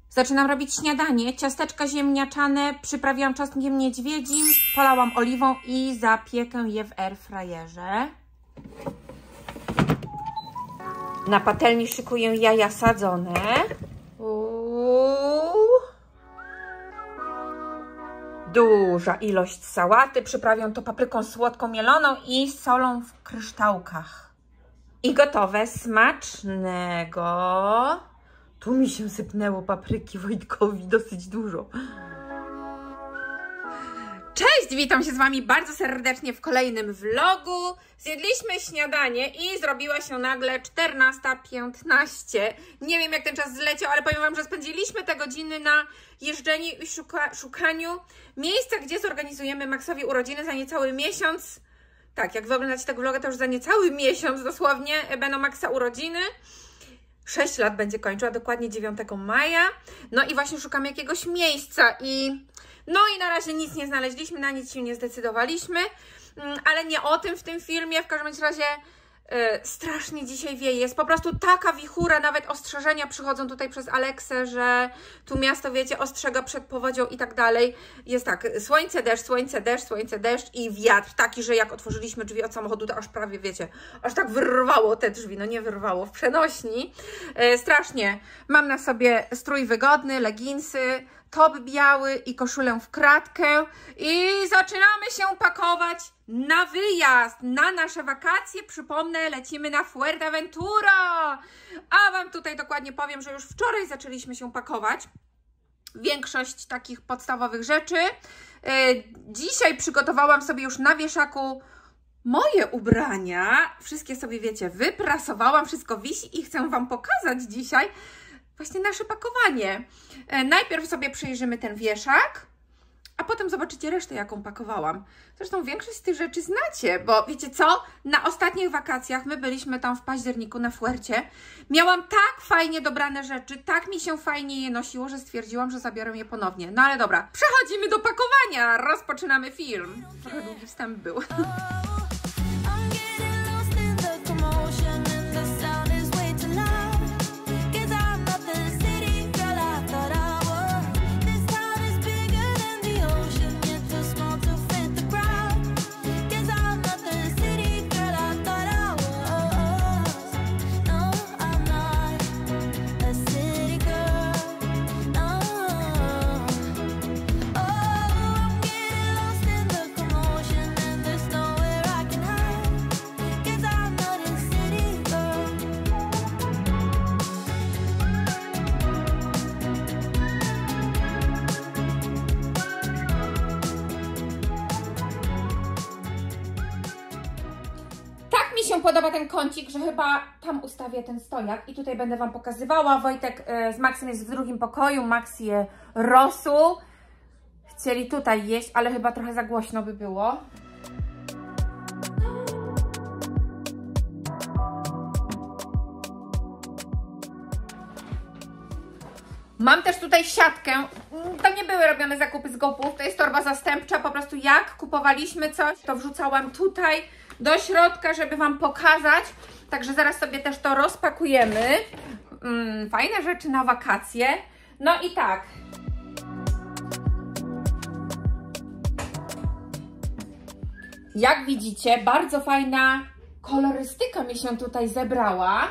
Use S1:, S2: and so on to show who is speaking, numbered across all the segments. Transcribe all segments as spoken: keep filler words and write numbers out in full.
S1: Zaczynam robić śniadanie. Ciasteczka ziemniaczane przyprawiłam czosnkiem niedźwiedzim, polałam oliwą i zapiekę je w airfryerze. Na patelni szykuję jaja sadzone. Uuu. Duża ilość sałaty. Przyprawiam to papryką słodką mieloną i solą w kryształkach. I gotowe. Smacznego. Tu mi się sypnęło papryki Wojtkowi dosyć dużo. Cześć, witam się z Wami bardzo serdecznie w kolejnym vlogu. Zjedliśmy śniadanie i zrobiła się nagle czternasta piętnaście. Nie wiem, jak ten czas zleciał, ale powiem Wam, że spędziliśmy te godziny na jeżdżeniu i szuka szukaniu miejsca, gdzie zorganizujemy Maxowi urodziny za niecały miesiąc. Tak, jak wy oglądacie tego vloga, to już za niecały miesiąc dosłownie będą Maxa urodziny. sześć lat będzie kończył, a dokładnie dziewiątego maja. No i właśnie szukam jakiegoś miejsca i no i na razie nic nie znaleźliśmy, na nic się nie zdecydowaliśmy, ale nie o tym w tym filmie. W każdym razie yy, strasznie dzisiaj wieje. Jest po prostu taka wichura, nawet ostrzeżenia przychodzą tutaj przez Aleksę, że tu miasto, wiecie, ostrzega przed powodzią i tak dalej. Jest tak, słońce, deszcz, słońce, deszcz, słońce, deszcz i wiatr taki, że jak otworzyliśmy drzwi od samochodu, to aż prawie, wiecie, aż tak wyrwało te drzwi, no nie wyrwało, w przenośni. Yy, strasznie. Mam na sobie strój wygodny, leginsy, top biały i koszulę w kratkę i zaczynamy się pakować na wyjazd, na nasze wakacje. Przypomnę, lecimy na Fuerteventura, a Wam tutaj dokładnie powiem, że już wczoraj zaczęliśmy się pakować. Większość takich podstawowych rzeczy. Dzisiaj przygotowałam sobie już na wieszaku moje ubrania. Wszystkie sobie, wiecie, wyprasowałam, wszystko wisi i chcę Wam pokazać dzisiaj właśnie nasze pakowanie. Najpierw sobie przejrzymy ten wieszak, a potem zobaczycie resztę, jaką pakowałam. Zresztą większość z tych rzeczy znacie, bo wiecie co? Na ostatnich wakacjach, my byliśmy tam w październiku na Fuercie, miałam tak fajnie dobrane rzeczy, tak mi się fajnie je nosiło, że stwierdziłam, że zabiorę je ponownie. No ale dobra, przechodzimy do pakowania, rozpoczynamy film. Trochę długi wstęp był. Się podoba ten kącik, że chyba tam ustawię ten stojak i tutaj będę Wam pokazywała. Wojtek z Maxem jest w drugim pokoju, Max je rosół. Chcieli tutaj jeść, ale chyba trochę za głośno by było. Mam też tutaj siatkę. To nie były robione zakupy z GoPów, to jest torba zastępcza. Po prostu jak kupowaliśmy coś, to wrzucałam tutaj do środka, żeby Wam pokazać. Także zaraz sobie też to rozpakujemy. Mm, fajne rzeczy na wakacje. No i tak. Jak widzicie, bardzo fajna kolorystyka mi się tutaj zebrała.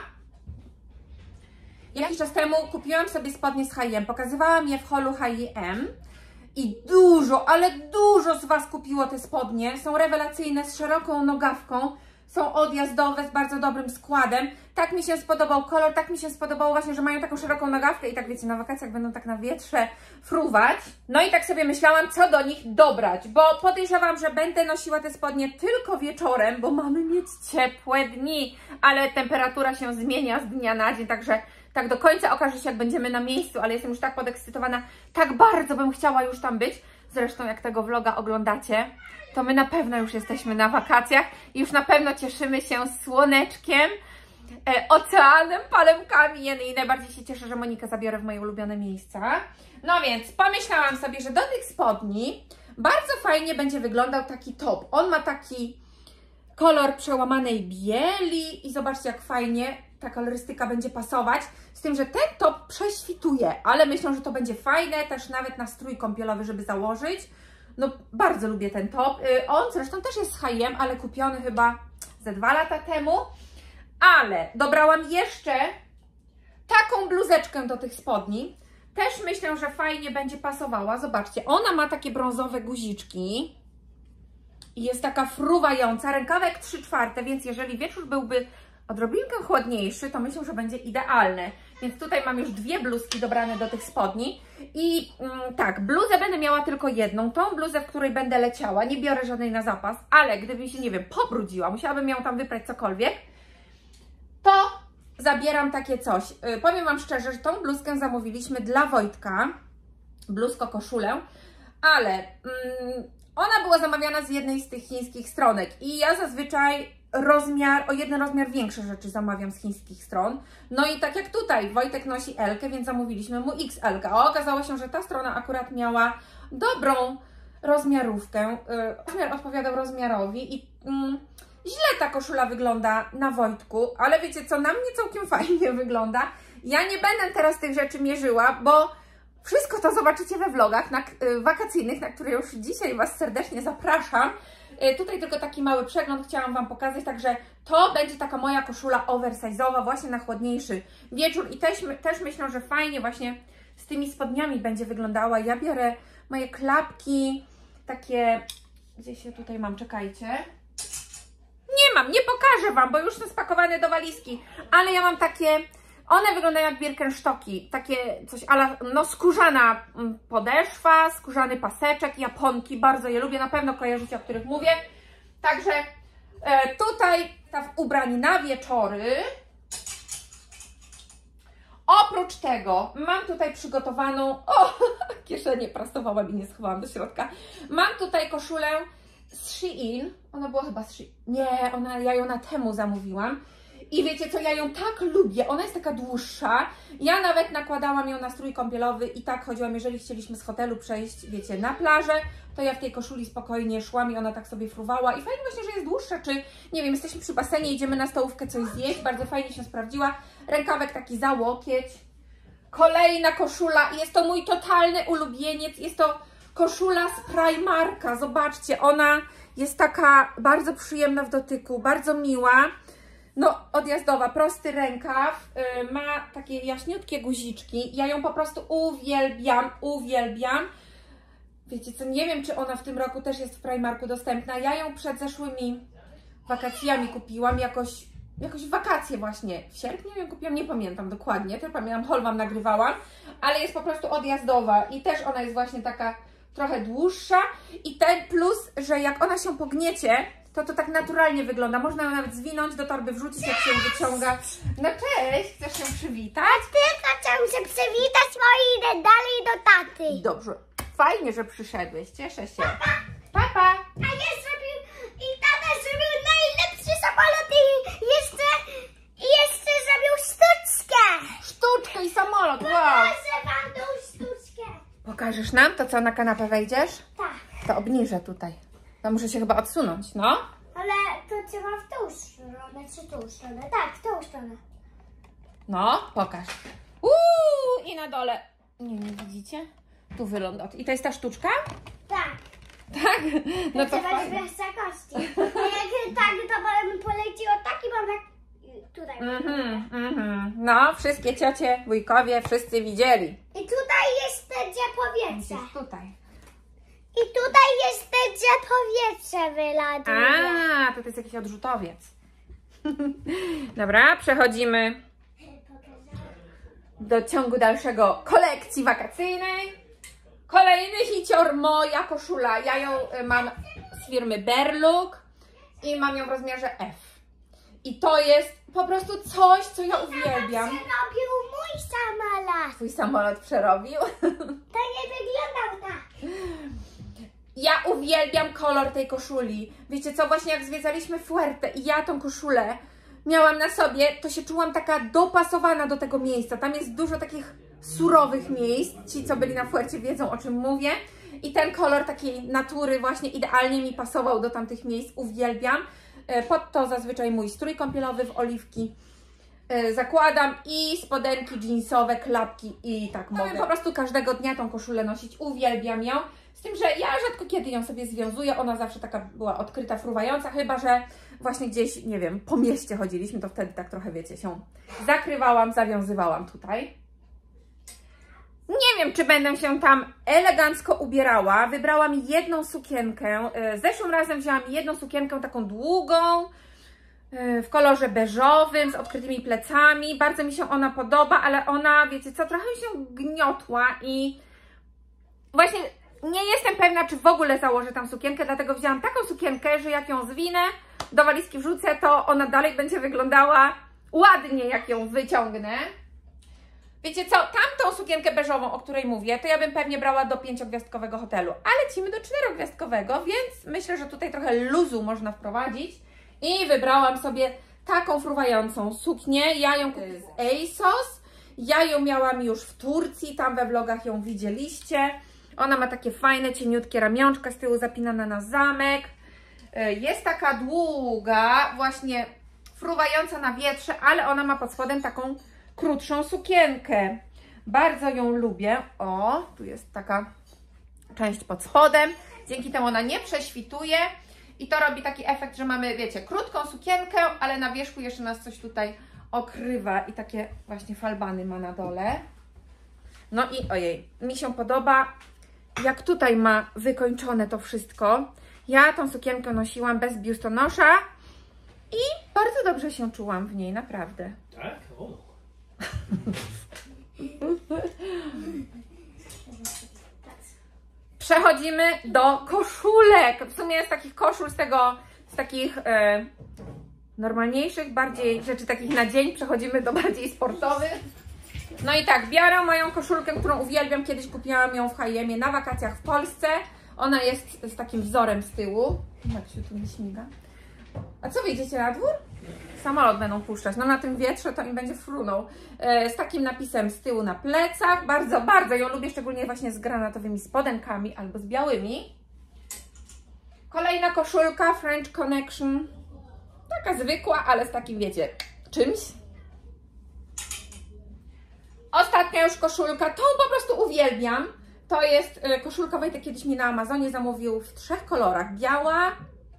S1: Jakiś czas temu kupiłam sobie spodnie z H i M. Pokazywałam je w holu H i M. I dużo, ale dużo z Was kupiło te spodnie. Są rewelacyjne, z szeroką nogawką. Są odjazdowe, z bardzo dobrym składem. Tak mi się spodobał kolor, tak mi się spodobało właśnie, że mają taką szeroką nogawkę i tak wiecie, na wakacjach będą tak na wietrze fruwać. No i tak sobie myślałam, co do nich dobrać, bo podejrzewam, że będę nosiła te spodnie tylko wieczorem, bo mamy mieć ciepłe dni, ale temperatura się zmienia z dnia na dzień, także tak do końca okaże się, jak będziemy na miejscu, ale jestem już tak podekscytowana, tak bardzo bym chciała już tam być. Zresztą jak tego vloga oglądacie, to my na pewno już jesteśmy na wakacjach i już na pewno cieszymy się słoneczkiem, e, oceanem, palemkami i najbardziej się cieszę, że Monikę zabiorę w moje ulubione miejsca. No więc pomyślałam sobie, że do tych spodni bardzo fajnie będzie wyglądał taki top. On ma taki kolor przełamanej bieli i zobaczcie, jak fajnie ta kolorystyka będzie pasować, z tym, że ten top prześwituje, ale myślę, że to będzie fajne, też nawet na strój kąpielowy, żeby założyć. No bardzo lubię ten top. On zresztą też jest z H and M, ale kupiony chyba ze dwa lata temu. Ale dobrałam jeszcze taką bluzeczkę do tych spodni. Też myślę, że fajnie będzie pasowała. Zobaczcie, ona ma takie brązowe guziczki. I jest taka fruwająca. Rękawek trzy czwarte, więc jeżeli wieczór byłby odrobinkę chłodniejszy, to myślę, że będzie idealne. Więc tutaj mam już dwie bluzki dobrane do tych spodni. I mm, tak, bluzę będę miała tylko jedną. Tą bluzę, w której będę leciała. Nie biorę żadnej na zapas, ale gdybym się, nie wiem, pobrudziła, musiałabym ją tam wyprać cokolwiek, to zabieram takie coś. Yy, powiem Wam szczerze, że tą bluzkę zamówiliśmy dla Wojtka. Bluzko, koszulę. Ale mm, ona była zamawiana z jednej z tych chińskich stronek. I ja zazwyczaj rozmiar, o jeden rozmiar większe rzeczy zamawiam z chińskich stron. No i tak jak tutaj, Wojtek nosi L-kę, więc zamówiliśmy mu X L-kę. A okazało się, że ta strona akurat miała dobrą rozmiarówkę. Rozmiar odpowiadał rozmiarowi i mm, źle ta koszula wygląda na Wojtku, ale wiecie co, na mnie całkiem fajnie wygląda. Ja nie będę teraz tych rzeczy mierzyła, bo wszystko to zobaczycie we vlogach na, y, wakacyjnych, na które już dzisiaj Was serdecznie zapraszam. Tutaj tylko taki mały przegląd chciałam Wam pokazać, także to będzie taka moja koszula oversize'owa właśnie na chłodniejszy wieczór i też, też myślę, że fajnie właśnie z tymi spodniami będzie wyglądała. Ja biorę moje klapki, takie, gdzieś je tutaj mam, czekajcie. Nie mam, nie pokażę Wam, bo już są spakowane do walizki, ale ja mam takie, one wyglądają jak Birkenstocki, takie coś ala, no skórzana podeszwa, skórzany paseczek, japonki, bardzo je lubię, na pewno kojarzycie, o których mówię. Także e, tutaj ta ubrań na wieczory. Oprócz tego mam tutaj przygotowaną, o, kieszenię prasowałam i nie schowałam do środka. Mam tutaj koszulę z Shein, ona była chyba z Shein, nie, ona, ja ją na Temu zamówiłam. I wiecie co, ja ją tak lubię, ona jest taka dłuższa, ja nawet nakładałam ją na strój kąpielowy i tak chodziłam, jeżeli chcieliśmy z hotelu przejść, wiecie, na plażę, to ja w tej koszuli spokojnie szłam i ona tak sobie fruwała i fajnie właśnie, że jest dłuższa, czy nie wiem, jesteśmy przy basenie, idziemy na stołówkę coś zjeść, bardzo fajnie się sprawdziła, rękawek taki za łokieć, kolejna koszula, jest to mój totalny ulubieniec, jest to koszula z Primarka, zobaczcie, ona jest taka bardzo przyjemna w dotyku, bardzo miła. No, odjazdowa, prosty rękaw, yy, ma takie jaśniutkie guziczki. Ja ją po prostu uwielbiam, uwielbiam. Wiecie co, nie wiem, czy ona w tym roku też jest w Primarku dostępna. Ja ją przed zeszłymi wakacjami kupiłam, jakoś, jakoś w wakacje właśnie. W sierpniu ją kupiłam, nie pamiętam dokładnie, tylko pamiętam, haul Wam nagrywałam. Ale jest po prostu odjazdowa i też ona jest właśnie taka trochę dłuższa. I ten plus, że jak ona się pogniecie, to to tak naturalnie wygląda. Można ją nawet zwinąć, do torby wrzucić, jak się wyciąga. No cześć, chcesz się przywitać?
S2: Tylko chciałam się przywitać, bo idę dalej do taty.
S1: Dobrze, fajnie, że przyszedłeś, cieszę się.
S2: Papa.
S1: Papa.
S2: A ja zrobił, i tata zrobił najlepszy samolot i jeszcze, i jeszcze zrobił sztuczkę.
S1: Sztuczkę i samolot, wow.
S2: Pokażę Wam tą sztuczkę.
S1: Pokażesz nam to, co na kanapę wejdziesz?
S2: Tak.
S1: To obniżę tutaj. To muszę się chyba odsunąć, no.
S2: Ale to trzeba w tą stronę, czy tą stronę? Tak, w tą stronę.
S1: No, pokaż. Uuu, i na dole. Nie, nie widzicie? Tu wyląda. I to jest ta sztuczka?
S2: Tak.
S1: Tak? No to
S2: trzeba
S1: fajnie.
S2: bez zakości. Jak tak, to bym poleciło tak i mam tak tutaj.
S1: Mhm, mhm. No, wszystkie ciocie, wujkowie, wszyscy widzieli.
S2: I tutaj jest gdzie powietrze.
S1: Jest tutaj.
S2: I tutaj jest gdzie powietrze wylatuje.
S1: A, to jest jakiś odrzutowiec. Dobra, przechodzimy do ciągu dalszego kolekcji wakacyjnej. Kolejny hicior, moja koszula. Ja ją mam z firmy Berluk i mam ją w rozmiarze F. I to jest po prostu coś, co ja uwielbiam.
S2: Przerobił mój samolot.
S1: Twój samolot przerobił?
S2: To nie wyglądał tak.
S1: Ja uwielbiam kolor tej koszuli. Wiecie co, właśnie jak zwiedzaliśmy Fuerte i ja tą koszulę miałam na sobie, to się czułam taka dopasowana do tego miejsca. Tam jest dużo takich surowych miejsc. Ci, co byli na Fuercie, wiedzą, o czym mówię. I ten kolor takiej natury właśnie idealnie mi pasował do tamtych miejsc. Uwielbiam. Pod to zazwyczaj mój strój kąpielowy w oliwki. yy, zakładam i spodenki jeansowe, klapki i tak mogę po prostu każdego dnia tą koszulę nosić, uwielbiam ją. Z tym, że ja rzadko kiedy ją sobie związuję, ona zawsze taka była odkryta, fruwająca, chyba że właśnie gdzieś, nie wiem, po mieście chodziliśmy, to wtedy tak trochę, wiecie, się zakrywałam, zawiązywałam tutaj. Nie wiem, czy będę się tam elegancko ubierała. Wybrałam jedną sukienkę. Zeszłym razem wzięłam jedną sukienkę taką długą, w kolorze beżowym, z odkrytymi plecami. Bardzo mi się ona podoba, ale ona, wiecie co, trochę się gniotła i właśnie nie jestem pewna, czy w ogóle założę tam sukienkę, dlatego wzięłam taką sukienkę, że jak ją zwinę, do walizki wrzucę, to ona dalej będzie wyglądała ładnie, jak ją wyciągnę. Wiecie co, tamtą sukienkę beżową, o której mówię, to ja bym pewnie brała do pięciogwiazdkowego hotelu, a lecimy do czterogwiazdkowego, więc myślę, że tutaj trochę luzu można wprowadzić i wybrałam sobie taką fruwającą suknię. Ja ją kupiłam z ASOS, ja ją miałam już w Turcji, tam we vlogach ją widzieliście. Ona ma takie fajne, cieniutkie ramionczka, z tyłu zapinane na zamek. Jest taka długa, właśnie fruwająca na wietrze, ale ona ma pod spodem taką krótszą sukienkę. Bardzo ją lubię. O, tu jest taka część pod spodem. Dzięki temu ona nie prześwituje i to robi taki efekt, że mamy, wiecie, krótką sukienkę, ale na wierzchu jeszcze nas coś tutaj okrywa i takie właśnie falbany ma na dole. No i ojej, mi się podoba, jak tutaj ma wykończone to wszystko. Ja tą sukienkę nosiłam bez biustonosza i bardzo dobrze się czułam w niej, naprawdę.
S3: Tak? O.
S1: Przechodzimy do koszulek. W sumie z takich koszul, z tego, z takich e, normalniejszych, bardziej rzeczy takich na dzień, przechodzimy do bardziej sportowych. No i tak, biorę moją koszulkę, którą uwielbiam. Kiedyś kupiłam ją w H i M-ie na wakacjach w Polsce. Ona jest z takim wzorem z tyłu. Maksiu, tu mi śmiga. A co, wyjdziecie na dwór? Samolot będą puszczać. No na tym wietrze to im będzie frunął. E, z takim napisem z tyłu na plecach. Bardzo, bardzo ją lubię, szczególnie właśnie z granatowymi spodenkami albo z białymi. Kolejna koszulka French Connection. Taka zwykła, ale z takim, wiecie, czymś. Ostatnia już koszulka, tą po prostu uwielbiam. To jest koszulka, Wojtek kiedyś mi na Amazonie zamówił w trzech kolorach. Biała,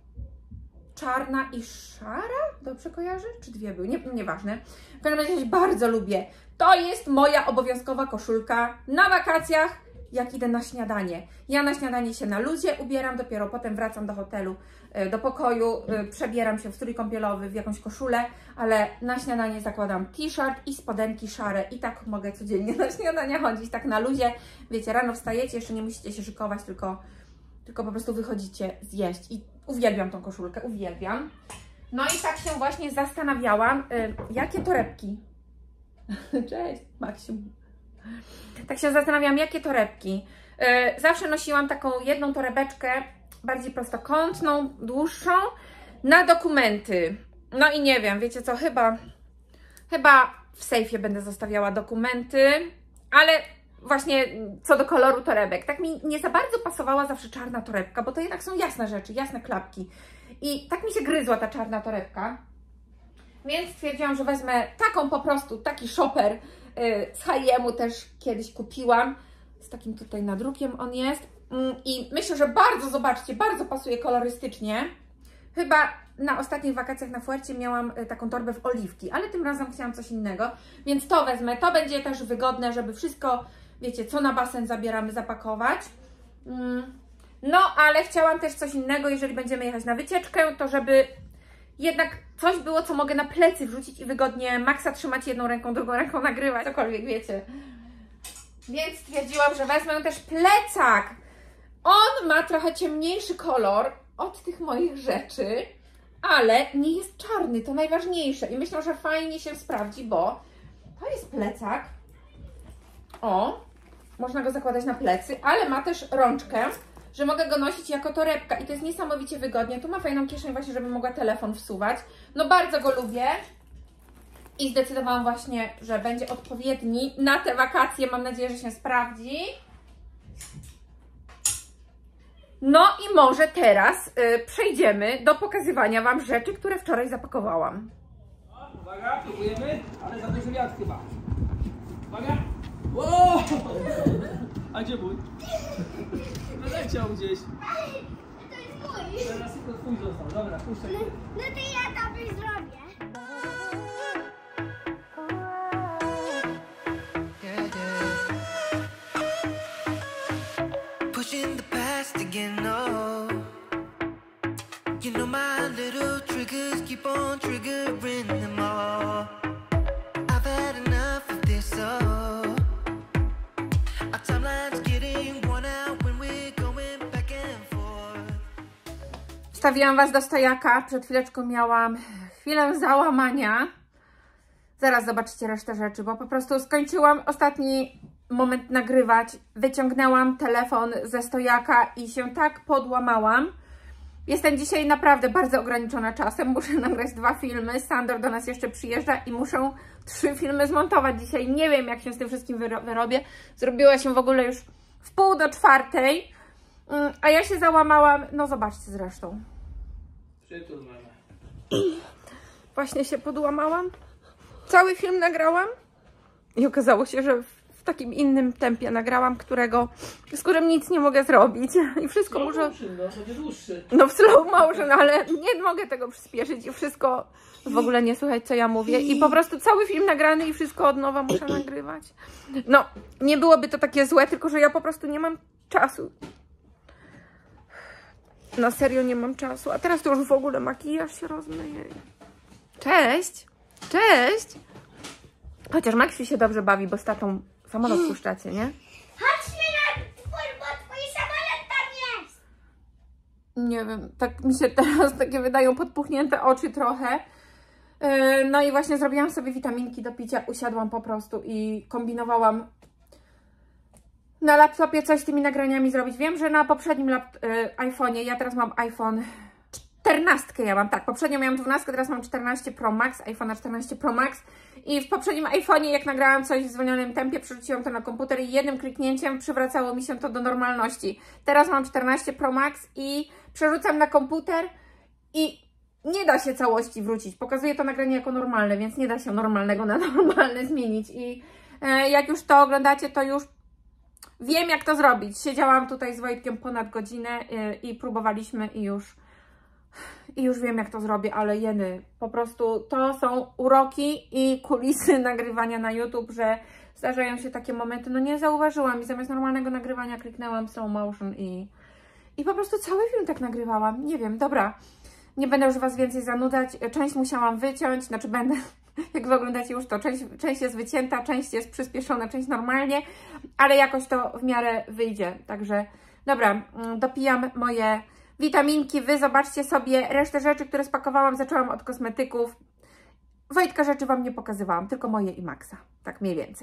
S1: czarna i szara? Dobrze kojarzę? Czy dwie były? Nie, nieważne. W każdym razie bardzo lubię. To jest moja obowiązkowa koszulka na wakacjach, jak idę na śniadanie. Ja na śniadanie się na luzie ubieram, dopiero potem wracam do hotelu, do pokoju, przebieram się w strój kąpielowy, w jakąś koszulę, ale na śniadanie zakładam t-shirt i spodenki szare i tak mogę codziennie na śniadania chodzić, tak na luzie. Wiecie, rano wstajecie, jeszcze nie musicie się szykować, tylko, tylko po prostu wychodzicie zjeść i uwielbiam tą koszulkę, uwielbiam. No i tak się właśnie zastanawiałam, y, jakie torebki. Cześć, Maksiu. Tak się zastanawiam, jakie torebki. Yy, zawsze nosiłam taką jedną torebeczkę, bardziej prostokątną, dłuższą, na dokumenty. No i nie wiem, wiecie co, chyba, chyba w sejfie będę zostawiała dokumenty, ale właśnie co do koloru torebek. Tak mi nie za bardzo pasowała zawsze czarna torebka, bo to jednak są jasne rzeczy, jasne klapki. I tak mi się gryzła ta czarna torebka. Więc stwierdziłam, że wezmę taką po prostu, taki shopper z H i M-u też kiedyś kupiłam. Z takim tutaj nadrukiem on jest. I myślę, że bardzo, zobaczcie, bardzo pasuje kolorystycznie. Chyba na ostatnich wakacjach na Fuercie miałam taką torbę w oliwki, ale tym razem chciałam coś innego. Więc to wezmę. To będzie też wygodne, żeby wszystko, wiecie, co na basen zabieramy, zapakować. No, ale chciałam też coś innego, jeżeli będziemy jechać na wycieczkę, to żeby jednak coś było, co mogę na plecy wrzucić i wygodnie Maxa trzymać jedną ręką, drugą ręką nagrywać, cokolwiek, wiecie. Więc stwierdziłam, że wezmę też plecak. On ma trochę ciemniejszy kolor od tych moich rzeczy, ale nie jest czarny, to najważniejsze. I myślę, że fajnie się sprawdzi, bo to jest plecak. O, można go zakładać na plecy, ale ma też rączkę, że mogę go nosić jako torebka i to jest niesamowicie wygodnie. Tu ma fajną kieszeń właśnie, żeby mogła telefon wsuwać. No bardzo go lubię i zdecydowałam właśnie, że będzie odpowiedni na te wakacje. Mam nadzieję, że się sprawdzi. No i może teraz y, przejdziemy do pokazywania Wam rzeczy, które wczoraj zapakowałam.
S3: Uwaga, próbujemy, ale za duży wiatr chyba. Uwaga. Wow! A gdzie mój? Wyleciał gdzieś.
S2: To jest mój.
S3: Teraz tylko twój został. Dobra, puszczaj.
S2: No, no to ja tobie zrobię.
S4: Pushing the past again, no. You know my little triggers keep on triggering them all. I've had enough of this, oh. Our timeline's getting worn out when we're going back and forth.
S1: Wstawiłam Was do stojaka. Przed chwileczką miałam chwilę załamania. Zaraz zobaczycie resztę rzeczy, bo po prostu skończyłam ostatni moment nagrywać. Wyciągnęłam telefon ze stojaka i się tak podłamałam. Jestem dzisiaj naprawdę bardzo ograniczona czasem. Muszę nagrać dwa filmy. Sandor do nas jeszcze przyjeżdża i muszę trzy filmy zmontować dzisiaj. Nie wiem, jak się z tym wszystkim wyro wyrobię. Zrobiła się w ogóle już w pół do czwartej. A ja się załamałam. No zobaczcie zresztą.
S3: Przytul mamy.
S1: Właśnie się podłamałam. Cały film nagrałam. I okazało się, że w takim innym tempie nagrałam, którego, z którym nic nie mogę zrobić. I wszystko
S3: Slow
S1: muszę...
S3: motion, no, będzie dłuższy.
S1: No w slow motion, ale nie mogę tego przyspieszyć i wszystko w ogóle nie słychać, co ja mówię. I po prostu cały film nagrany i wszystko od nowa muszę nagrywać. No, nie byłoby to takie złe, tylko że ja po prostu nie mam czasu. Na serio nie mam czasu. A teraz to już w ogóle makijaż się rozmyje. Cześć! Cześć! Chociaż Maksiu się dobrze bawi, bo z tatą samolot puszczacie, nie?
S2: Chodźmy na twój, bo twój samolot tam jest.
S1: Nie wiem, tak mi się teraz takie wydają podpuchnięte oczy trochę. Yy, no i właśnie zrobiłam sobie witaminki do picia, usiadłam po prostu i kombinowałam na laptopie coś z tymi nagraniami zrobić. Wiem, że na poprzednim yy, iPhone'ie, ja teraz mam iPhone czternastkę, ja mam, tak, poprzednio miałam dwunastkę, teraz mam czternaście Pro Max, iPhone czternaście Pro Max i w poprzednim iPhone'ie, jak nagrałam coś w zwolnionym tempie, przerzuciłam to na komputer i jednym kliknięciem przywracało mi się to do normalności. Teraz mam czternaście Pro Max i przerzucam na komputer i nie da się całości wrócić. Pokazuję to nagranie jako normalne, więc nie da się normalnego na normalne zmienić i e, jak już to oglądacie, to już wiem, jak to zrobić. Siedziałam tutaj z Wojtkiem ponad godzinę e, i próbowaliśmy i już I już wiem, jak to zrobię, ale jeny, po prostu to są uroki i kulisy nagrywania na YouTube, że zdarzają się takie momenty, no nie zauważyłam i zamiast normalnego nagrywania kliknęłam slow motion i, i po prostu cały film tak nagrywałam. Nie wiem, dobra, nie będę już Was więcej zanudzać, część musiałam wyciąć, znaczy będę, jak Wy oglądacie już to, część, część jest wycięta, część jest przyspieszona, część normalnie, ale jakoś to w miarę wyjdzie, także dobra, dopijam moje witaminki, Wy zobaczcie sobie resztę rzeczy, które spakowałam. Zaczęłam od kosmetyków. Wojtka rzeczy Wam nie pokazywałam, tylko moje i Maxa. Tak mniej więcej.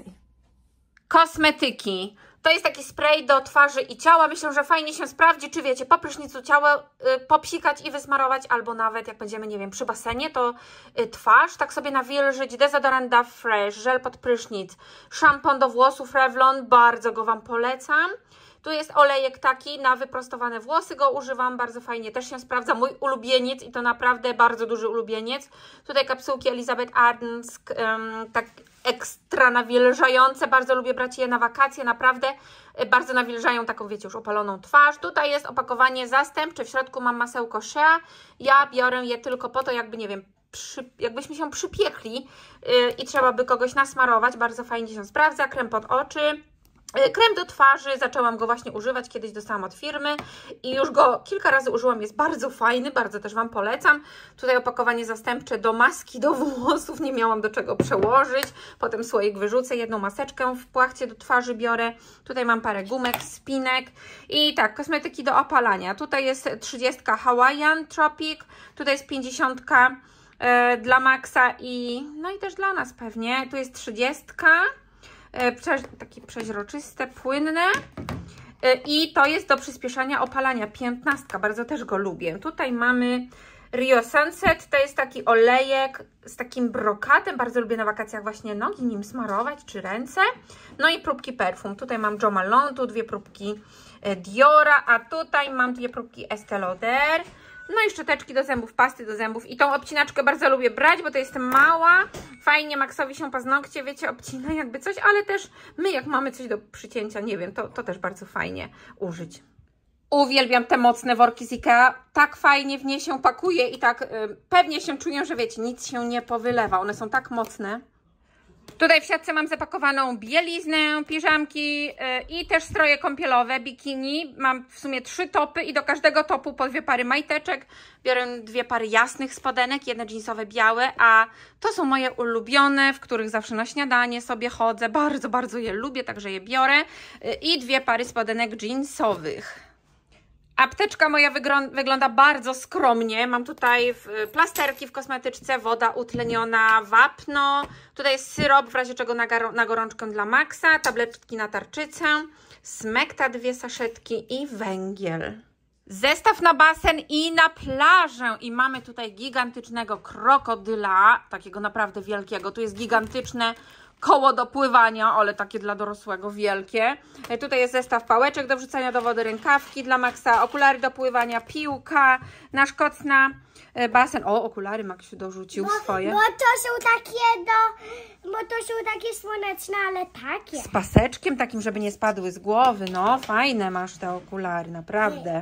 S1: Kosmetyki. To jest taki spray do twarzy i ciała. Myślę, że fajnie się sprawdzi, czy wiecie, po prysznicu ciało y, popsikać i wysmarować, albo nawet jak będziemy, nie wiem, przy basenie, to y, twarz tak sobie nawilżyć. Dezodorant Dove Fresh, żel pod prysznic, szampon do włosów Revlon, bardzo go Wam polecam. Tu jest olejek taki na wyprostowane włosy, go używam, bardzo fajnie, też się sprawdza, mój ulubieniec i to naprawdę bardzo duży ulubieniec. Tutaj kapsułki Elizabeth Arden, um, tak ekstra nawilżające, bardzo lubię brać je na wakacje, naprawdę bardzo nawilżają taką, wiecie, już opaloną twarz. Tutaj jest opakowanie zastępcze, w środku mam masełko Shea, ja biorę je tylko po to, jakby, nie wiem, Przy, jakbyśmy się przypiekli yy, i trzeba by kogoś nasmarować, bardzo fajnie się sprawdza, krem pod oczy. Krem do twarzy, zaczęłam go właśnie używać, kiedyś dostałam od firmy i już go kilka razy użyłam, jest bardzo fajny, bardzo też Wam polecam. Tutaj opakowanie zastępcze do maski do włosów, nie miałam do czego przełożyć, potem słoik wyrzucę, jedną maseczkę w płachcie do twarzy biorę, tutaj mam parę gumek, spinek i tak, kosmetyki do opalania. Tutaj jest trzydziestka Hawaiian Tropic, tutaj jest pięćdziesiątka yy, dla Maxa i no i też dla nas pewnie, tu jest trzydziestka. Prze takie przeźroczyste, płynne i to jest do przyspieszania opalania, piętnastka, bardzo też go lubię. Tutaj mamy Rio Sunset, to jest taki olejek z takim brokatem, bardzo lubię na wakacjach właśnie nogi nim smarować, czy ręce. No i próbki perfum, tutaj mam Jo Malone, tu dwie próbki Diora, a tutaj mam dwie próbki Estée Lauder. No i szczoteczki do zębów, pasty do zębów. I tą obcinaczkę bardzo lubię brać, bo to jest mała. Fajnie Maxowi się paznokcie, wiecie, obcina jakby coś, ale też my jak mamy coś do przycięcia, nie wiem, to, to też bardzo fajnie użyć. Uwielbiam te mocne worki z Ikea, tak fajnie w nie się pakuje i tak y, pewnie się czuję, że wiecie, nic się nie powylewa, one są tak mocne. Tutaj w siatce mam zapakowaną bieliznę, piżamki yy, i też stroje kąpielowe, bikini. Mam w sumie trzy topy i do każdego topu po dwie pary majteczek. Biorę dwie pary jasnych spodenek, jedne jeansowe białe, a to są moje ulubione, w których zawsze na śniadanie sobie chodzę. Bardzo, bardzo je lubię, także je biorę. Yy, I dwie pary spodenek jeansowych. Apteczka moja wygląda bardzo skromnie. Mam tutaj plasterki w kosmetyczce, woda utleniona, wapno. Tutaj jest syrop, w razie czego na, na gorączkę dla Maxa, tabletki na tarczycę, smekta dwie saszetki i węgiel. Zestaw na basen i na plażę. I mamy tutaj gigantycznego krokodyla, takiego naprawdę wielkiego. Tu jest gigantyczne koło do pływania, ale takie dla dorosłego wielkie. Tutaj jest zestaw pałeczek do wrzucania do wody, rękawki dla Maxa, okulary do pływania, piłka, nasz koc na basen. O, okulary Maxiu dorzucił
S2: bo,
S1: swoje.
S2: Bo to są takie do... Bo to są takie słoneczne, ale takie.
S1: Z paseczkiem takim, żeby nie spadły z głowy. No, fajne masz te okulary, naprawdę.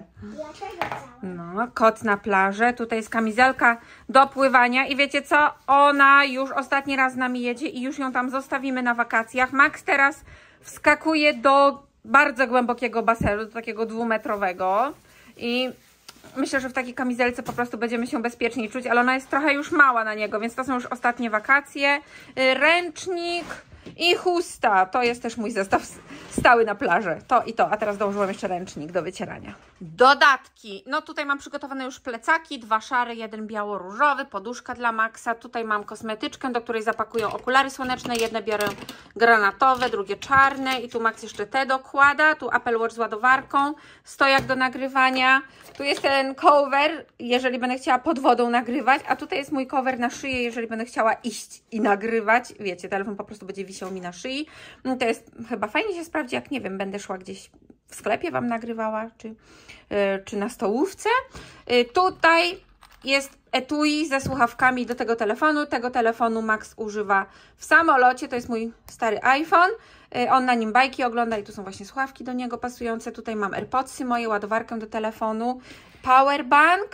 S1: No, koc na plażę. Tutaj jest kamizelka do pływania. I wiecie co? Ona już ostatni raz z nami jedzie i już ją tam zostawimy na wakacjach. Max teraz wskakuje do bardzo głębokiego basenu, do takiego dwumetrowego. I myślę, że w takiej kamizelce po prostu będziemy się bezpieczniej czuć, ale ona jest trochę już mała na niego, więc to są już ostatnie wakacje. Ręcznik i chusta. To jest też mój zestaw stały na plażę. To i to. A teraz dołożyłam jeszcze ręcznik do wycierania. Dodatki. No tutaj mam przygotowane już plecaki. Dwa szare, jeden biało-różowy. Poduszka dla Maxa. Tutaj mam kosmetyczkę, do której zapakują okulary słoneczne. Jedne biorę granatowe, drugie czarne. I tu Max jeszcze te dokłada. Tu Apple Watch z ładowarką. Stojak do nagrywania. Tu jest ten cover, jeżeli będę chciała pod wodą nagrywać. A tutaj jest mój cover na szyję, jeżeli będę chciała iść i nagrywać. Wiecie, telefon po prostu będzie wisiał mi na szyi. To jest chyba fajnie się sprawdzi, jak nie wiem, będę szła gdzieś w sklepie, Wam nagrywała, czy, yy, czy na stołówce. Yy, tutaj jest etui ze słuchawkami do tego telefonu. Tego telefonu Max używa w samolocie. To jest mój stary iPhone. Yy, on na nim bajki ogląda i tu są właśnie słuchawki do niego pasujące. Tutaj mam AirPodsy moje, ładowarkę do telefonu, powerbank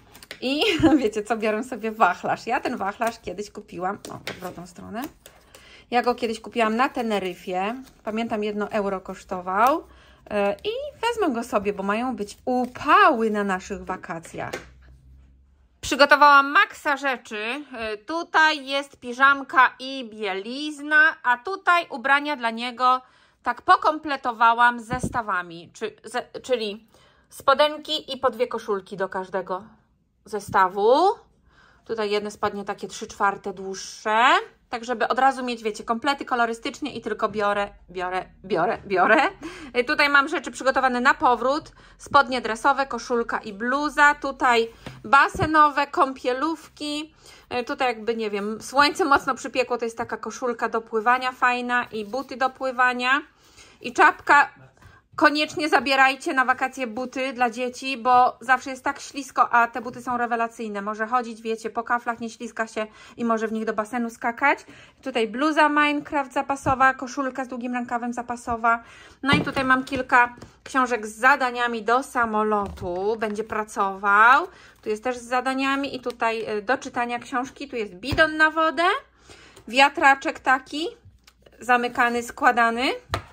S1: i wiecie co, biorę sobie wachlarz. Ja ten wachlarz kiedyś kupiłam, o, w odwrotną stronę. Ja go kiedyś kupiłam na Teneryfie. Pamiętam, jedno euro kosztował. I wezmę go sobie, bo mają być upały na naszych wakacjach. Przygotowałam Maxa rzeczy. Tutaj jest piżamka i bielizna, a tutaj ubrania dla niego tak pokompletowałam zestawami, czy, ze, czyli spodenki i po dwie koszulki do każdego zestawu. Tutaj jedne spodnie takie trzy czwarte dłuższe. Tak, żeby od razu mieć, wiecie, komplety kolorystycznie i tylko biorę, biorę, biorę, biorę. Tutaj mam rzeczy przygotowane na powrót. Spodnie dresowe, koszulka i bluza. Tutaj basenowe, kąpielówki. Tutaj jakby, nie wiem, słońce mocno przypiekło, to jest taka koszulka do pływania fajna i buty do pływania. I czapka. Koniecznie zabierajcie na wakacje buty dla dzieci, bo zawsze jest tak ślisko, a te buty są rewelacyjne. Może chodzić, wiecie, po kaflach, nie śliska się i może w nich do basenu skakać. Tutaj bluza Minecraft zapasowa, koszulka z długim rękawem zapasowa. No i tutaj mam kilka książek z zadaniami do samolotu. Będzie pracował. Tu jest też z zadaniami i tutaj do czytania książki. Tu jest bidon na wodę, wiatraczek taki, zamykany, składany.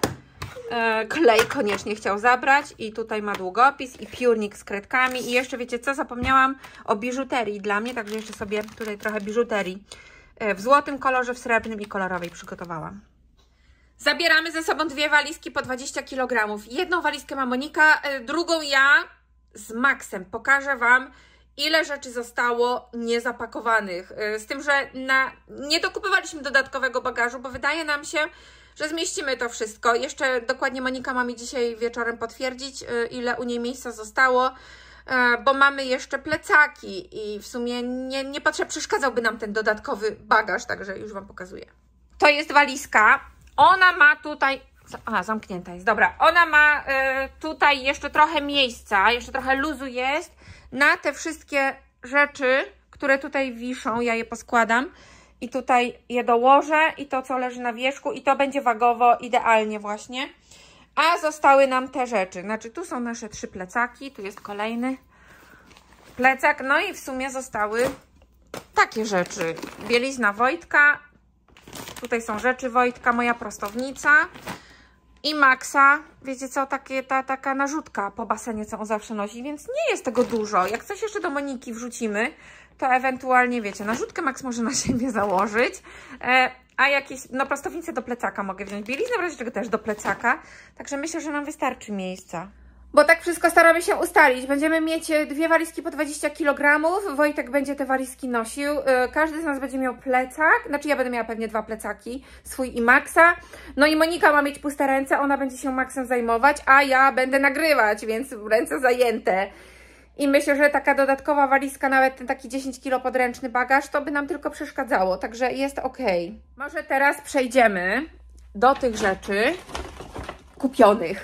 S1: Klej koniecznie chciał zabrać i tutaj ma długopis i piórnik z kredkami i jeszcze wiecie co, zapomniałam o biżuterii dla mnie, także jeszcze sobie tutaj trochę biżuterii w złotym kolorze, w srebrnym i kolorowej przygotowałam. Zabieramy ze sobą dwie walizki po dwadzieścia kilogramów. Jedną walizkę ma Monika, drugą ja z Maxem. Pokażę Wam, ile rzeczy zostało niezapakowanych. Z tym, że na, nie dokupywaliśmy dodatkowego bagażu, bo wydaje nam się, że zmieścimy to wszystko. Jeszcze dokładnie Monika ma mi dzisiaj wieczorem potwierdzić, ile u niej miejsca zostało, bo mamy jeszcze plecaki i w sumie nie, nie patrzę, przeszkadzałby nam ten dodatkowy bagaż, także już Wam pokazuję. To jest walizka. Ona ma tutaj A, zamknięta jest, dobra. Ona ma y, tutaj jeszcze trochę miejsca, jeszcze trochę luzu jest na te wszystkie rzeczy, które tutaj wiszą. Ja je poskładam i tutaj je dołożę i to, co leży na wierzchu, i to będzie wagowo idealnie właśnie. A zostały nam te rzeczy. Znaczy, tu są nasze trzy plecaki, tu jest kolejny plecak, no i w sumie zostały takie rzeczy. Bielizna Wojtka, tutaj są rzeczy Wojtka, moja prostownica i Maxa. Wiecie co, takie, ta, taka narzutka po basenie, co on zawsze nosi, więc nie jest tego dużo. Jak coś jeszcze do Moniki wrzucimy, to ewentualnie, wiecie, narzutkę Max może na siebie założyć, e, a jakieś, no prostownicę do plecaka mogę wziąć, bieliznę w razie czego też do plecaka, także myślę, że nam wystarczy miejsca. Bo tak wszystko staramy się ustalić. Będziemy mieć dwie walizki po dwadzieścia kilogramów. Wojtek będzie te walizki nosił. Każdy z nas będzie miał plecak. Znaczy ja będę miała pewnie dwa plecaki. Swój i Maxa. No i Monika ma mieć puste ręce. Ona będzie się Maxem zajmować, a ja będę nagrywać, więc ręce zajęte. I myślę, że taka dodatkowa walizka, nawet ten taki dziesięć kilo podręczny bagaż, to by nam tylko przeszkadzało. Także jest ok. Może teraz przejdziemy do tych rzeczy kupionych.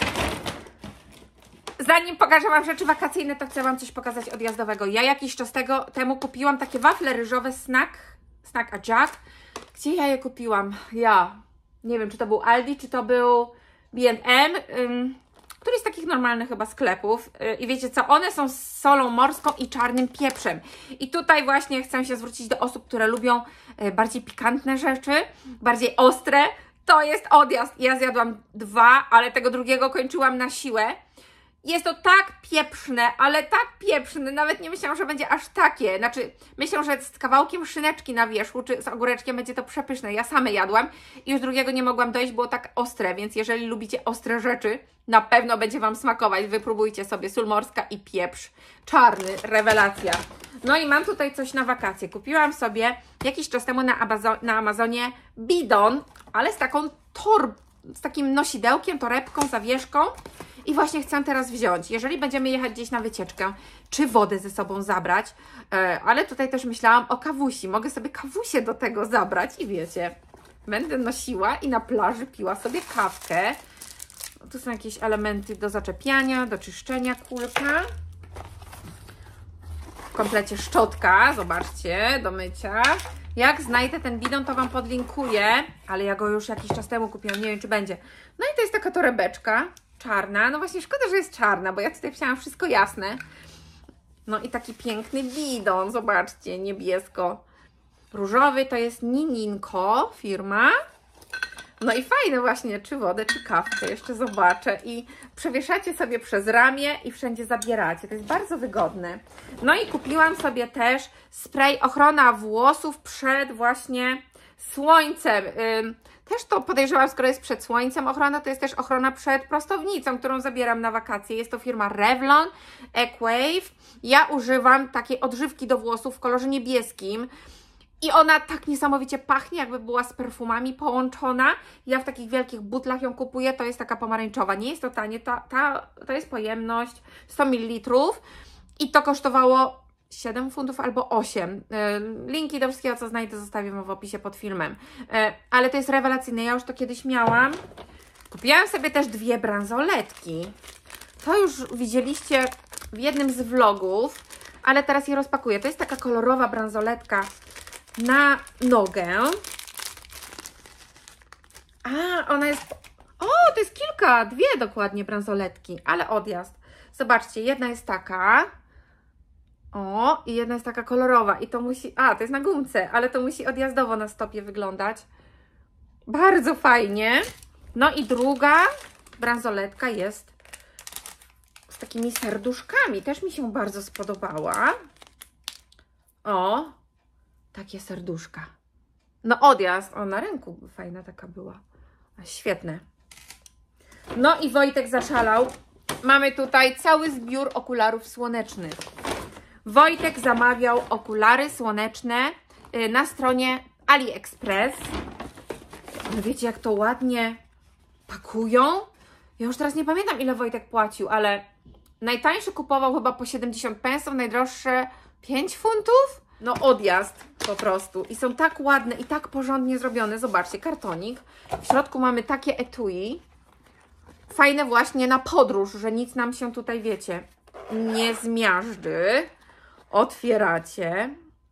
S1: Zanim pokażę Wam rzeczy wakacyjne, to chcę Wam coś pokazać odjazdowego. Ja jakiś czas tego, temu kupiłam takie wafle ryżowe Snack, Snack a Jack. Gdzie ja je kupiłam? Ja. Nie wiem, czy to był Aldi, czy to był B and M. Ym, któryś z takich normalnych chyba sklepów. Yy, I wiecie co? One są z solą morską i czarnym pieprzem. I tutaj właśnie chcę się zwrócić do osób, które lubią yy, bardziej pikantne rzeczy, bardziej ostre. To jest odjazd. Ja zjadłam dwa, ale tego drugiego kończyłam na siłę. Jest to tak pieprzne, ale tak pieprzne, nawet nie myślałam, że będzie aż takie. Znaczy, myślę, że z kawałkiem szyneczki na wierzchu, czy z ogóreczkiem będzie to przepyszne. Ja same jadłam i już drugiego nie mogłam dojść, było tak ostre, więc jeżeli lubicie ostre rzeczy, na pewno będzie Wam smakować. Wypróbujcie sobie sól morska i pieprz czarny, rewelacja. No i mam tutaj coś na wakacje. Kupiłam sobie jakiś czas temu na, Amazon, na Amazonie bidon, ale z taką torbą, z takim nosidełkiem, torebką, zawieszką. I właśnie chcę teraz wziąć, jeżeli będziemy jechać gdzieś na wycieczkę, czy wodę ze sobą zabrać, yy, ale tutaj też myślałam o kawusi. Mogę sobie kawusię do tego zabrać i wiecie, będę nosiła i na plaży piła sobie kawkę. Tu są jakieś elementy do zaczepiania, do czyszczenia, kulka. W komplecie szczotka, zobaczcie, do mycia. Jak znajdę ten bidon, to Wam podlinkuję, ale ja go już jakiś czas temu kupiłam, nie wiem, czy będzie. No i to jest taka torebeczka czarna. No właśnie, szkoda, że jest czarna, bo ja tutaj wzięłam wszystko jasne. No i taki piękny bidon, zobaczcie, niebiesko-różowy. To jest Nininko firma. No i fajne właśnie, czy wodę, czy kawkę, jeszcze zobaczę. I przewieszacie sobie przez ramię i wszędzie zabieracie. To jest bardzo wygodne. No i kupiłam sobie też spray ochrona włosów przed właśnie słońcem. Też to podejrzewam, skoro jest przed słońcem ochrona, to jest też ochrona przed prostownicą, którą zabieram na wakacje. Jest to firma Revlon Ecwave. Ja używam takiej odżywki do włosów w kolorze niebieskim. I ona tak niesamowicie pachnie, jakby była z perfumami połączona. Ja w takich wielkich butlach ją kupuję, to jest taka pomarańczowa. Nie jest to tanie, ta, ta, to jest pojemność sto mililitrów i to kosztowało siedem funtów albo osiem. Linki do wszystkiego, co znajdę, zostawię w opisie pod filmem. Ale to jest rewelacyjne, ja już to kiedyś miałam. Kupiłam sobie też dwie bransoletki. To już widzieliście w jednym z vlogów, ale teraz je rozpakuję. To jest taka kolorowa bransoletka na nogę. A, ona jest... O, to jest kilka, dwie dokładnie bransoletki, ale odjazd. Zobaczcie, jedna jest taka. O, i jedna jest taka kolorowa i to musi... A, to jest na gumce, ale to musi odjazdowo na stopie wyglądać. Bardzo fajnie. No i druga bransoletka jest z takimi serduszkami. Też mi się bardzo spodobała. O, takie serduszka. No odjazd. O, na ręku fajna taka była. Świetne. No i Wojtek zaszalał. Mamy tutaj cały zbiór okularów słonecznych. Wojtek zamawiał okulary słoneczne na stronie AliExpress. No wiecie, jak to ładnie pakują? Ja już teraz nie pamiętam, ile Wojtek płacił, ale najtańszy kupował chyba po siedemdziesiąt pensów, najdroższe pięć funtów. no odjazd po prostu. I są tak ładne i tak porządnie zrobione. Zobaczcie, kartonik. W środku mamy takie etui. Fajne właśnie na podróż, że nic nam się tutaj, wiecie, nie zmiażdży. Otwieracie.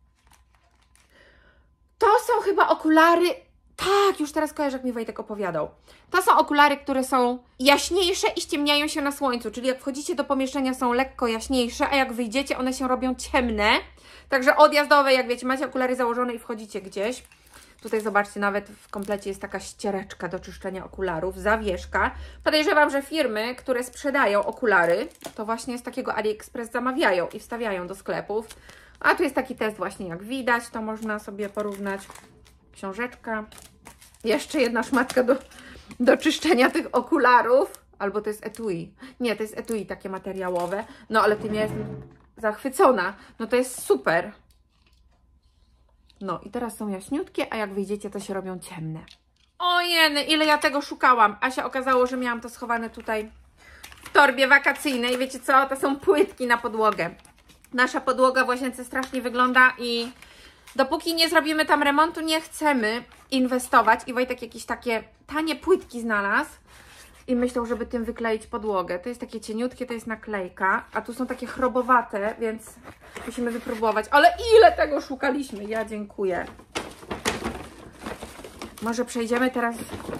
S1: To są chyba okulary... Tak, już teraz kojarzę, jak mi Wojtek opowiadał. To są okulary, które są jaśniejsze i ściemniają się na słońcu, czyli jak wchodzicie do pomieszczenia, są lekko jaśniejsze, a jak wyjdziecie, one się robią ciemne. Także odjazdowe, jak wiecie, macie okulary założone i wchodzicie gdzieś. Tutaj zobaczcie, nawet w komplecie jest taka ściereczka do czyszczenia okularów, zawieszka. Podejrzewam, że firmy, które sprzedają okulary, to właśnie z takiego AliExpress zamawiają i wstawiają do sklepów. A tu jest taki test właśnie, jak widać, to można sobie porównać. Książeczka. Jeszcze jedna szmatka do, do czyszczenia tych okularów. Albo to jest etui. Nie, to jest etui takie materiałowe. No ale tym ja jestem zachwycona. No to jest super. No i teraz są jaśniutkie, a jak wyjdziecie, to się robią ciemne. Ojej, ile ja tego szukałam. A się okazało, że miałam to schowane tutaj w torbie wakacyjnej. Wiecie co? To są płytki na podłogę. Nasza podłoga w łazience strasznie wygląda i dopóki nie zrobimy tam remontu, nie chcemy inwestować. I Wojtek jakieś takie tanie płytki znalazł i myślał, żeby tym wykleić podłogę. To jest takie cieniutkie, to jest naklejka, a tu są takie chrobowate, więc musimy wypróbować. Ale ile tego szukaliśmy? Ja dziękuję. Może przejdziemy teraz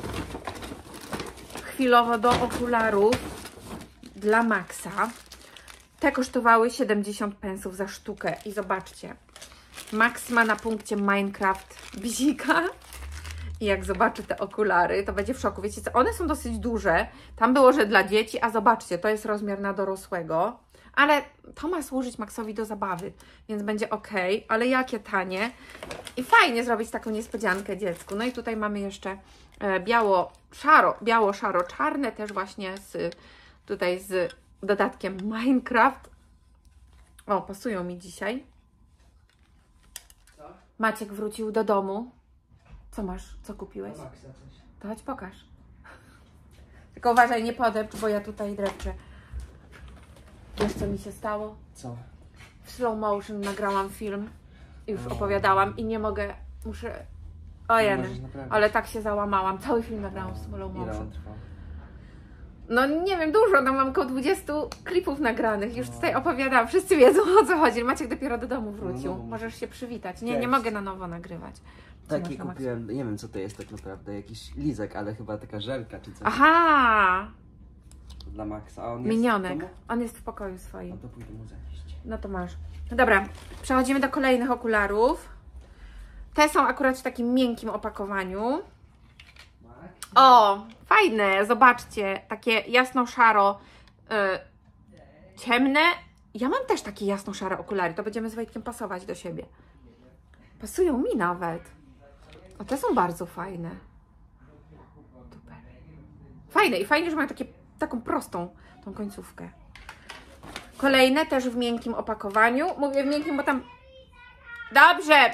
S1: chwilowo do okularów dla Maxa. Te kosztowały siedemdziesiąt pensów za sztukę i zobaczcie. Max ma na punkcie Minecraft bzika i jak zobaczy te okulary, to będzie w szoku. Wiecie co, one są dosyć duże. Tam było, że dla dzieci, a zobaczcie, to jest rozmiar na dorosłego. Ale to ma służyć Maxowi do zabawy, więc będzie ok. Ale jakie tanie. I fajnie zrobić taką niespodziankę dziecku. No i tutaj mamy jeszcze biało-szaro, biało-szaro-czarne, też właśnie z, tutaj z dodatkiem Minecraft. O, pasują mi dzisiaj. Maciek wrócił do domu. Co masz? Co kupiłeś? To chodź pokaż. Tylko uważaj, nie podepcz, bo ja tutaj drepczę. Wiesz, co mi się stało?
S3: Co?
S1: W slow motion nagrałam film. Już opowiadałam i nie mogę, muszę... Ojej, ale tak się załamałam. Cały film nagrałam w slow motion. No nie wiem, dużo, tam mam około dwudziestu klipów nagranych. Już tutaj opowiadałam, wszyscy wiedzą, o co chodzi. Maciek dopiero do domu wrócił. No, no. Możesz się przywitać. Nie, nie mogę na nowo nagrywać.
S5: Taki kupiłem, nie wiem co to jest tak naprawdę, jakiś lizek, ale chyba taka żelka czy coś.
S1: Aha!
S5: Dla Maxa. A on jest
S1: Minionek. On jest w pokoju swoim.
S5: No to pójdę mu zanieść.
S1: No to masz. No dobra, przechodzimy do kolejnych okularów. Te są akurat w takim miękkim opakowaniu. O, fajne, zobaczcie, takie jasno-szaro, yy, ciemne. Ja mam też takie jasno-szare okulary, to będziemy z Wojtkiem pasować do siebie. Pasują mi nawet. A te są bardzo fajne. Super. Fajne i fajnie, że mają takie, taką prostą tą końcówkę. Kolejne też w miękkim opakowaniu. Mówię w miękkim, bo tam... Dobrze!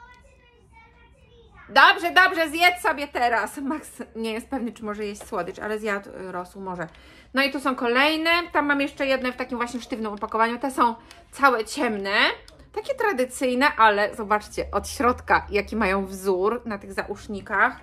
S1: Dobrze, dobrze, zjedz sobie teraz. Max nie jest pewny, czy może jeść słodycz, ale zjadł rosół może. No i tu są kolejne. Tam mam jeszcze jedne w takim właśnie sztywnym opakowaniu. Te są całe ciemne. Takie tradycyjne, ale zobaczcie od środka, jaki mają wzór na tych zausznikach.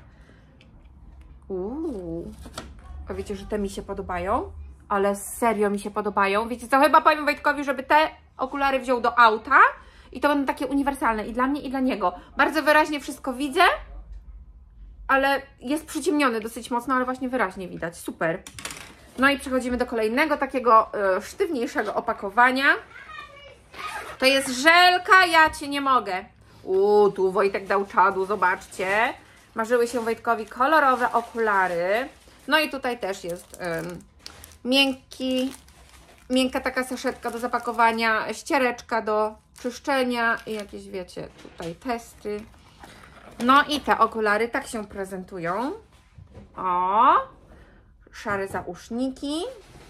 S1: Uuu. A wiecie, że te mi się podobają? Ale serio mi się podobają. Wiecie co, chyba powiem Wojtkowi, żeby te okulary wziął do auta. I to będą takie uniwersalne i dla mnie, i dla niego. Bardzo wyraźnie wszystko widzę, ale jest przyciemniony dosyć mocno, ale właśnie wyraźnie widać. Super. No i przechodzimy do kolejnego takiego y, sztywniejszego opakowania. To jest żelka, ja Cię nie mogę. Uuu, tu Wojtek dał czadu, zobaczcie. Marzyły się Wojtkowi kolorowe okulary. No i tutaj też jest y, miękki, miękka taka saszetka do zapakowania, ściereczka do czyszczenia i jakieś, wiecie, tutaj testy. No i te okulary tak się prezentują. O, szare zauszniki.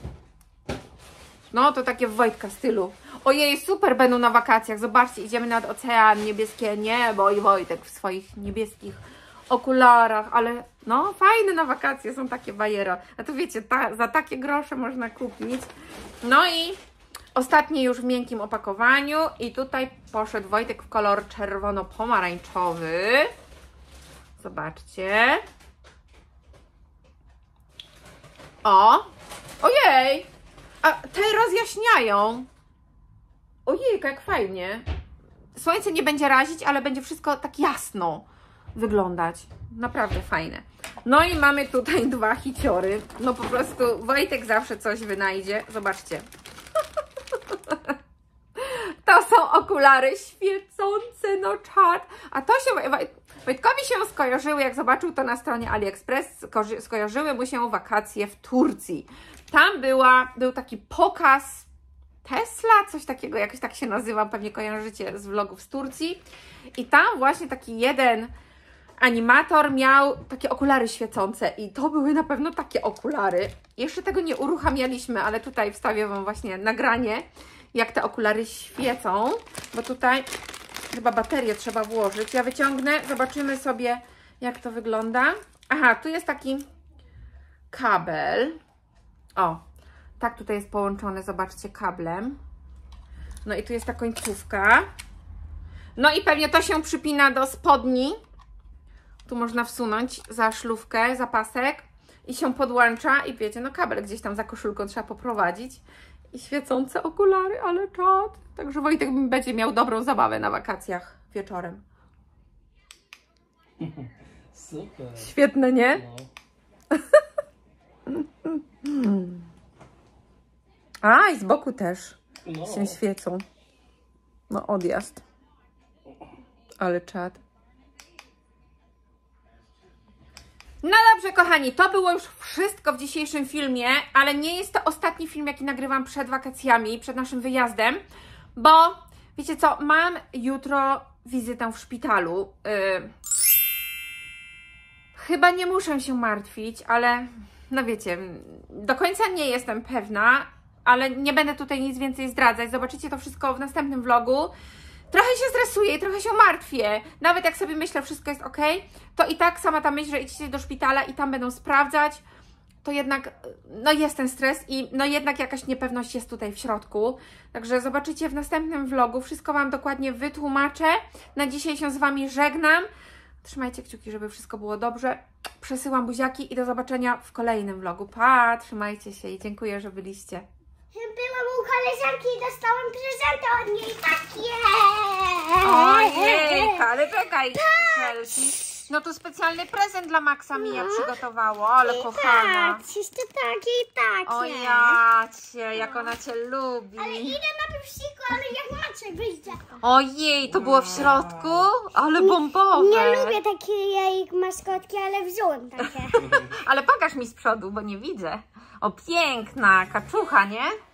S1: No to takie w Wojtka stylu. Ojej, super będą na wakacjach. Zobaczcie, idziemy nad ocean, niebieskie niebo i Wojtek w swoich niebieskich okularach, ale no fajne na wakacje, są takie bajera. A to wiecie, ta, za takie grosze można kupić. No i Ostatnie już w miękkim opakowaniu i tutaj poszedł Wojtek w kolor czerwono-pomarańczowy. Zobaczcie. O! Ojej! A te rozjaśniają. Ojej, jak fajnie. Słońce nie będzie razić, ale będzie wszystko tak jasno wyglądać. Naprawdę fajne. No i mamy tutaj dwa hiciory. No po prostu Wojtek zawsze coś wynajdzie. Zobaczcie. To są okulary świecące, no czad. A to się Wojtkowi się skojarzyły, jak zobaczył to na stronie AliExpress, skojarzyły mu się wakacje w Turcji. Tam była, był taki pokaz Tesla, coś takiego, jakoś tak się nazywa, pewnie kojarzycie z vlogów z Turcji. I tam właśnie taki jeden animator miał takie okulary świecące i to były na pewno takie okulary. Jeszcze tego nie uruchamialiśmy, ale tutaj wstawię Wam właśnie nagranie, jak te okulary świecą, bo tutaj chyba baterię trzeba włożyć. Ja wyciągnę, zobaczymy sobie, jak to wygląda. Aha, tu jest taki kabel. O, tak tutaj jest połączony, zobaczcie, kablem. No i tu jest ta końcówka. No i pewnie to się przypina do spodni. Tu można wsunąć za szlufkę, za pasek i się podłącza i wiecie, no kabel gdzieś tam za koszulką trzeba poprowadzić. I świecące okulary, ale czad. Także Wojtek będzie miał dobrą zabawę na wakacjach wieczorem.
S3: Super.
S1: Świetne, nie?
S3: No.
S1: A, i z boku też
S3: No.
S1: się świecą. No, odjazd. Ale czad. No dobrze, kochani, to było już wszystko w dzisiejszym filmie, ale nie jest to ostatni film, jaki nagrywam przed wakacjami, przed naszym wyjazdem, bo wiecie co, mam jutro wizytę w szpitalu. Yy, chyba nie muszę się martwić, ale no wiecie, do końca nie jestem pewna, ale nie będę tutaj nic więcej zdradzać. Zobaczycie to wszystko w następnym vlogu. Trochę się stresuję i trochę się martwię. Nawet jak sobie myślę, wszystko jest ok, to i tak sama ta myśl, że idziecie do szpitala i tam będą sprawdzać, to jednak no jest ten stres i no jednak jakaś niepewność jest tutaj w środku. Także zobaczycie w następnym vlogu. Wszystko Wam dokładnie wytłumaczę. Na dzisiaj się z Wami żegnam. Trzymajcie kciuki, żeby wszystko było dobrze. Przesyłam buziaki i do zobaczenia w kolejnym vlogu. Pa! Trzymajcie się i dziękuję, że byliście.
S2: Byłam u koleżanki i dostałam prezenty od niej takie.
S1: Ojej, ale czekaj, Chelsea. No to specjalny prezent dla Maxa Mia przygotowało, ale kochana.
S2: Tak, jeszcze takie i takie.
S1: O jacie, jak ona Cię lubi.
S2: Ale idę na pepsiku, ale jak Maciek wyjdzie.
S1: Ojej, to było w środku? Ale bombowe.
S2: Nie lubię takie jajek maskotki, ale wziąłem takie.
S1: Ale pokaż mi z przodu, bo nie widzę. O, piękna kaczucha, nie?